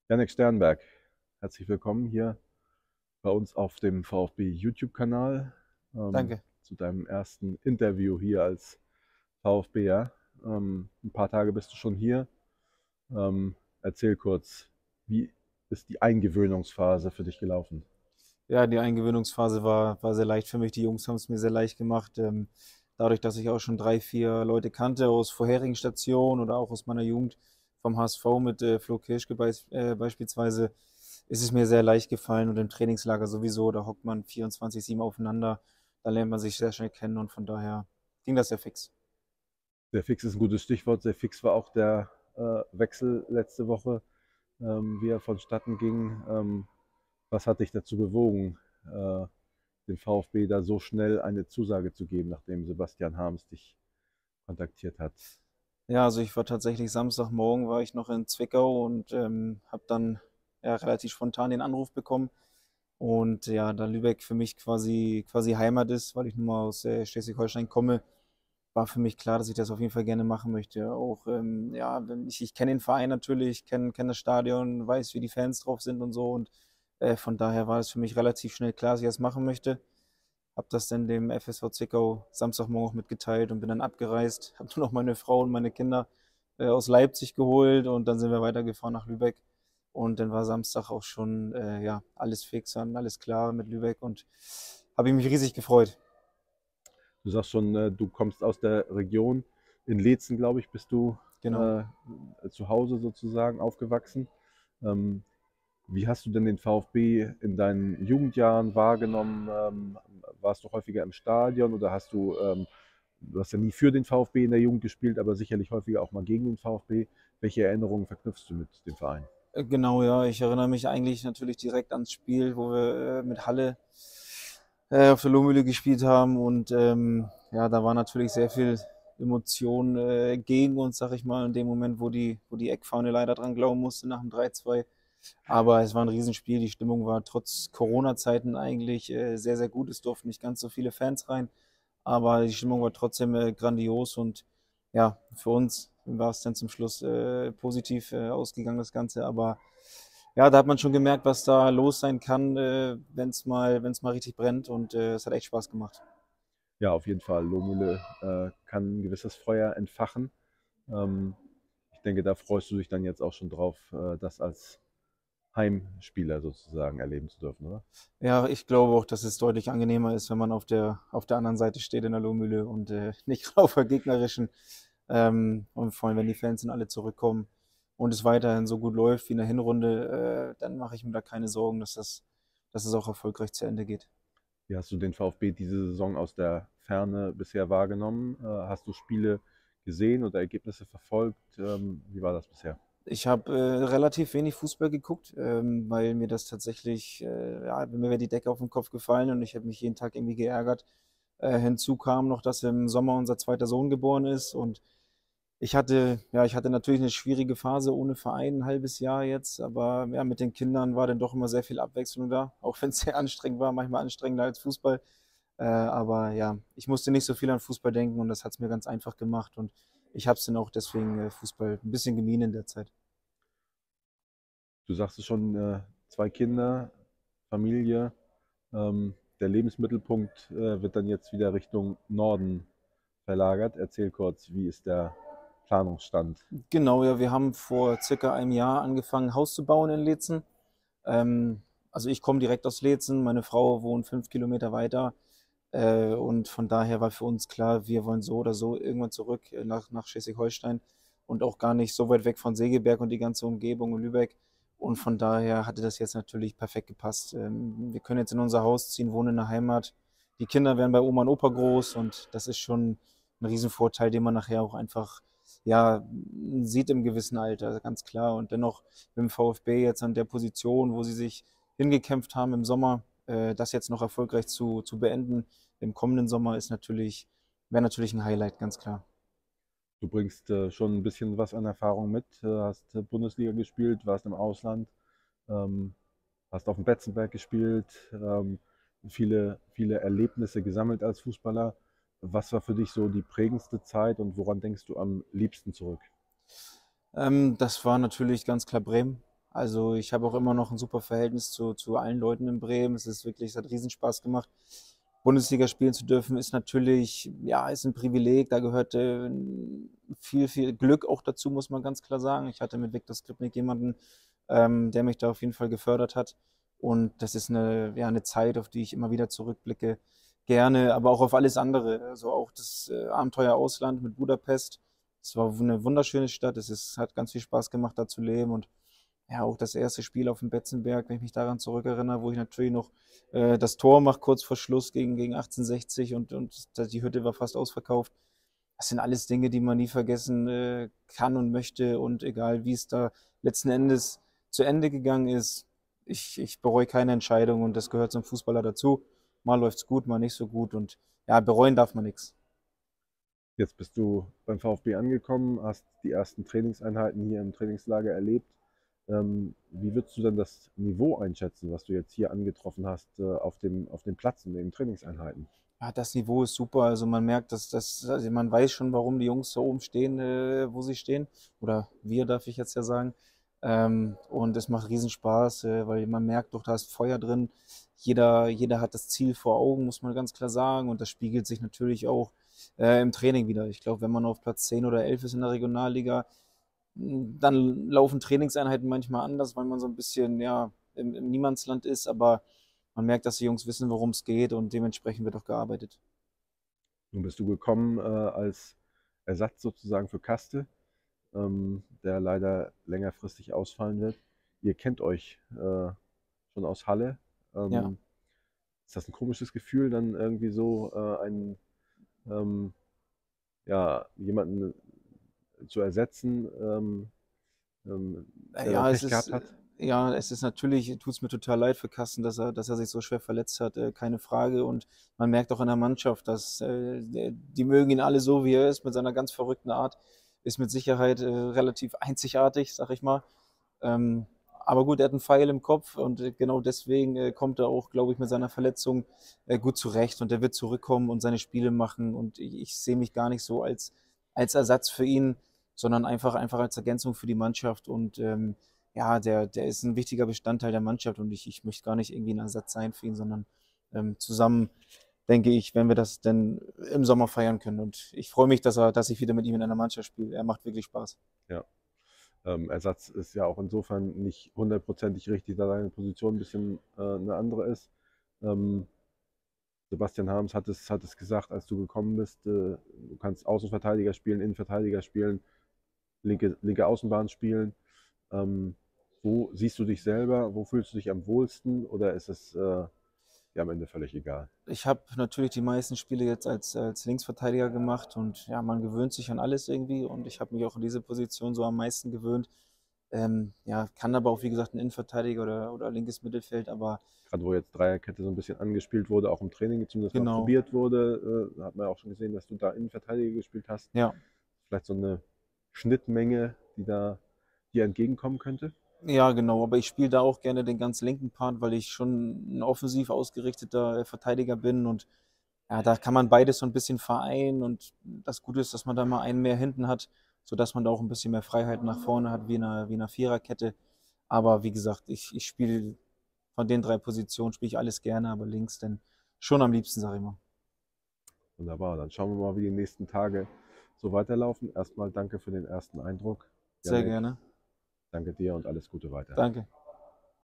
Jannik Sternberg, herzlich willkommen hier bei uns auf dem VfB YouTube-Kanal Danke. zu deinem ersten Interview hier als VfBer. Ein paar Tage bist du schon hier. Erzähl kurz, wie ist die Eingewöhnungsphase für dich gelaufen? Ja, die Eingewöhnungsphase war sehr leicht für mich. Die Jungs haben es mir sehr leicht gemacht. Dadurch, dass ich auch schon 3, 4 Leute kannte aus vorherigen Stationen oder auch aus meiner Jugend vom HSV mit Flo Kirschke beispielsweise, ist es mir sehr leicht gefallen und im Trainingslager sowieso. Da hockt man 24/7 aufeinander. Da lernt man sich sehr schnell kennen und von daher ging das sehr fix. Sehr fix ist ein gutes Stichwort. Sehr fix war auch der Wechsel letzte Woche, wie er vonstatten ging. Was hat dich dazu bewogen, dem VfB da so schnell eine Zusage zu geben, nachdem Sebastian Harms dich kontaktiert hat? Ja, also ich war tatsächlich Samstagmorgen war ich noch in Zwickau und habe dann ja, relativ spontan den Anruf bekommen. Und ja, da Lübeck für mich quasi Heimat ist, weil ich nun mal aus Schleswig-Holstein komme, war für mich klar, dass ich das auf jeden Fall gerne machen möchte. Auch, ja, ich kenne den Verein natürlich, kenne das Stadion, weiß, wie die Fans drauf sind und so. Und von daher war es für mich relativ schnell klar, dass ich das machen möchte. Habe das dann dem FSV Zwickau Samstagmorgen auch mitgeteilt und bin dann abgereist. Habe nur noch meine Frau und meine Kinder aus Leipzig geholt und dann sind wir weitergefahren nach Lübeck. Und dann war Samstag auch schon ja, alles fix und alles klar mit Lübeck und habe ich mich riesig gefreut. Du sagst schon, du kommst aus der Region. In Leetzen, glaube ich, bist du Genau. äh, zu Hause sozusagen aufgewachsen. Ähm, Wie hast du denn den VfB in deinen Jugendjahren wahrgenommen? Warst du häufiger im Stadion oder du hast ja nie für den VfB in der Jugend gespielt, aber sicherlich häufiger auch mal gegen den VfB. Welche Erinnerungen verknüpfst du mit dem Verein? Genau, ja. Ich erinnere mich eigentlich natürlich direkt ans Spiel, wo wir mit Halle auf der Lohmühle gespielt haben. Und ja, da war natürlich sehr viel Emotion gegen uns, sag ich mal, in dem Moment, wo die Eckfahne leider dran glauben musste nach dem 3-2. Aber es war ein Riesenspiel. Die Stimmung war trotz Corona-Zeiten eigentlich sehr, sehr gut. Es durften nicht ganz so viele Fans rein, aber die Stimmung war trotzdem grandios. Und ja, für uns war es dann zum Schluss positiv ausgegangen, das Ganze. Aber ja, da hat man schon gemerkt, was da los sein kann, wenn es mal richtig brennt. Und es hat echt Spaß gemacht. Ja, auf jeden Fall. Lohmühle kann ein gewisses Feuer entfachen. Ähm, Ich denke, da freust du dich dann jetzt auch schon drauf, das als Heimspieler sozusagen erleben zu dürfen, oder? Ja, ich glaube auch, dass es deutlich angenehmer ist, wenn man auf der anderen Seite steht in der Lohmühle und nicht auf der gegnerischen. Und vor allem, wenn die Fans dann alle zurückkommen und es weiterhin so gut läuft wie in der Hinrunde, dann mache ich mir da keine Sorgen, dass es auch erfolgreich zu Ende geht. Wie hast du den VfB diese Saison aus der Ferne bisher wahrgenommen? Hast du Spiele gesehen oder Ergebnisse verfolgt? Wie war das bisher? Ich habe relativ wenig Fußball geguckt, weil mir das tatsächlich, ja, mir wäre die Decke auf den Kopf gefallen und ich habe mich jeden Tag irgendwie geärgert. Hinzu kam noch, dass im Sommer unser zweiter Sohn geboren ist und ich hatte natürlich eine schwierige Phase ohne Verein, ein halbes Jahr jetzt, aber ja, mit den Kindern war dann doch immer sehr viel Abwechslung da, auch wenn es sehr anstrengend war, manchmal anstrengender als Fußball. Aber ja, ich musste nicht so viel an Fußball denken und das hat es mir ganz einfach gemacht und ich habe es dann auch deswegen Fußball ein bisschen gemieden in der Zeit. Du sagst es schon, zwei Kinder, Familie. Der Lebensmittelpunkt wird dann jetzt wieder Richtung Norden verlagert. Erzähl kurz, wie ist der Planungsstand? Genau, ja, wir haben vor circa einem Jahr angefangen, ein Haus zu bauen in Leetzen. Also ich komme direkt aus Leetzen, meine Frau wohnt 5 Kilometer weiter. Und von daher war für uns klar, wir wollen so oder so irgendwann zurück nach Schleswig-Holstein und auch gar nicht so weit weg von Segeberg und die ganze Umgebung in Lübeck. Und von daher hatte das jetzt natürlich perfekt gepasst. Wir können jetzt in unser Haus ziehen, wohnen in der Heimat. Die Kinder werden bei Oma und Opa groß und das ist schon ein Riesenvorteil, den man nachher auch einfach ja, sieht im gewissen Alter, ganz klar. Und dennoch mit dem VfB jetzt an der Position, wo sie sich hingekämpft haben im Sommer, das jetzt noch erfolgreich zu beenden im kommenden Sommer wäre natürlich ein Highlight, ganz klar. Du bringst schon ein bisschen was an Erfahrung mit, hast Bundesliga gespielt, warst im Ausland, ähm, hast auf dem Betzenberg gespielt, viele Erlebnisse gesammelt als Fußballer. Was war für dich so die prägendste Zeit und woran denkst du am liebsten zurück? Das war natürlich ganz klar Bremen. Also ich habe auch immer noch ein super Verhältnis zu allen Leuten in Bremen. Es hat Riesenspaß gemacht. Bundesliga spielen zu dürfen, ist natürlich, ja, ist ein Privileg. Da gehört viel Glück auch dazu, muss man ganz klar sagen. Ich hatte mit Viktor Skripnik jemanden, der mich da auf jeden Fall gefördert hat. Und das ist eine Zeit, auf die ich immer wieder zurückblicke. Gerne, aber auch auf alles andere. Also auch das Abenteuer Ausland mit Budapest. Es war eine wunderschöne Stadt. Hat ganz viel Spaß gemacht, da zu leben. Und ja, auch das erste Spiel auf dem Betzenberg, wenn ich mich daran zurückerinnere, wo ich natürlich noch das Tor mache kurz vor Schluss gegen 1860 und die Hütte war fast ausverkauft. Das sind alles Dinge, die man nie vergessen kann und möchte. Und egal, wie es da letzten Endes zu Ende gegangen ist, ich bereue keine Entscheidung und das gehört zum Fußballer dazu. Mal läuft's gut, mal nicht so gut und ja, bereuen darf man nichts. Jetzt bist du beim VfB angekommen, hast die ersten Trainingseinheiten hier im Trainingslager erlebt. Wie würdest du denn das Niveau einschätzen, was du jetzt hier angetroffen hast, auf dem Platz in den Trainingseinheiten? Ja, das Niveau ist super. Also man merkt, also man weiß schon, warum die Jungs da oben stehen, wo sie stehen. Oder wir, darf ich jetzt ja sagen. Und es macht Riesenspaß, weil man merkt doch, da ist Feuer drin. Jeder hat das Ziel vor Augen, muss man ganz klar sagen. Und das spiegelt sich natürlich auch im Training wieder. Ich glaube, wenn man auf Platz 10 oder 11 ist in der Regionalliga, dann laufen Trainingseinheiten manchmal anders, weil man so ein bisschen ja, im Niemandsland ist. Aber man merkt, dass die Jungs wissen, worum es geht und dementsprechend wird auch gearbeitet. Nun bist du gekommen als Ersatz sozusagen für Kaste, der leider längerfristig ausfallen wird. Ihr kennt euch schon aus Halle. Ja. Ähm, Ist das ein komisches Gefühl, dann irgendwie so ähm, ja, jemanden zu ersetzen, der dann Ja, Pech gehabt hat? es ist natürlich, tut es mir total leid für Carsten, dass er sich so schwer verletzt hat, keine Frage. Und man merkt auch in der Mannschaft, dass die mögen ihn alle so, wie er ist, mit seiner ganz verrückten Art. Ist mit Sicherheit relativ einzigartig, sag ich mal. Ähm, aber gut, er hat einen Pfeil im Kopf und genau deswegen kommt er auch, glaube ich, mit seiner Verletzung gut zurecht und er wird zurückkommen und seine Spiele machen. Und ich sehe mich gar nicht so als Ersatz für ihn, sondern einfach als Ergänzung für die Mannschaft. Und ja, der ist ein wichtiger Bestandteil der Mannschaft und ich möchte gar nicht irgendwie ein Ersatz sein für ihn, sondern zusammen, denke ich, wenn wir das denn im Sommer feiern können. Und ich freue mich, dass ich wieder mit ihm in einer Mannschaft spiele. Er macht wirklich Spaß. Ja. Ersatz ist ja auch insofern nicht hundertprozentig richtig, da deine Position ein bisschen eine andere ist. Ähm, Sebastian Harms hat es gesagt, als du gekommen bist, du kannst Außenverteidiger spielen, Innenverteidiger spielen, linke Außenbahn spielen. Ähm, Wo siehst du dich selber? Wo fühlst du dich am wohlsten? Oder ist es ja am Ende völlig egal? Ich habe natürlich die meisten Spiele jetzt als Linksverteidiger gemacht und ja, man gewöhnt sich an alles irgendwie und ich habe mich auch in diese Position so am meisten gewöhnt. Ja, kann aber auch, wie gesagt, ein Innenverteidiger oder linkes Mittelfeld, aber Gerade wo jetzt Dreierkette so ein bisschen angespielt wurde, auch im Training zumindest mal genau, probiert wurde, hat man ja auch schon gesehen, dass du da Innenverteidiger gespielt hast. ja. Vielleicht so eine Schnittmenge, die da dir entgegenkommen könnte? Ja, genau, aber ich spiele da auch gerne den ganz linken Part, weil ich schon ein offensiv ausgerichteter Verteidiger bin und ja, da kann man beides so ein bisschen vereinen und das Gute ist, dass man da mal einen mehr hinten hat, sodass man da auch ein bisschen mehr Freiheit nach vorne hat, wie in 'ner Viererkette. Aber wie gesagt, ich spiele von den 3 Positionen spiele ich alles gerne, aber links denn schon am liebsten, sage ich mal. Wunderbar, dann schauen wir mal, wie die nächsten Tage so weiterlaufen. Erstmal danke für den ersten Eindruck. Sehr Jannik, gerne. danke dir und alles Gute weiter. Danke.